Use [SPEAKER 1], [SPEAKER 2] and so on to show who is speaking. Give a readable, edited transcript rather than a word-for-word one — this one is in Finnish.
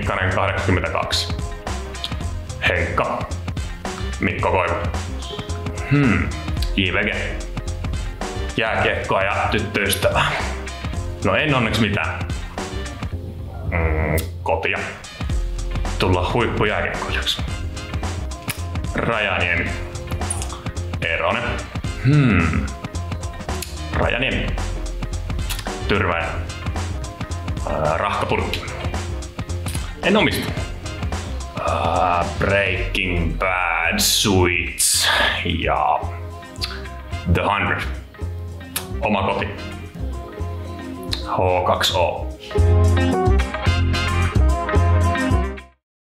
[SPEAKER 1] Nikkanen 82. Henkka. Mikko Koivu. JVG. Jääkiekkoa ja tyttöystävää. No en onneksi mitään. Kotia. Tulla huippujääkiekkoilijaksi. Rajaniemi. Eronen. Rajaniemi. Tyrväinen. Rahkapurkki. En omista. Breaking Bad Suits ja The 100. Oma koti. H2O.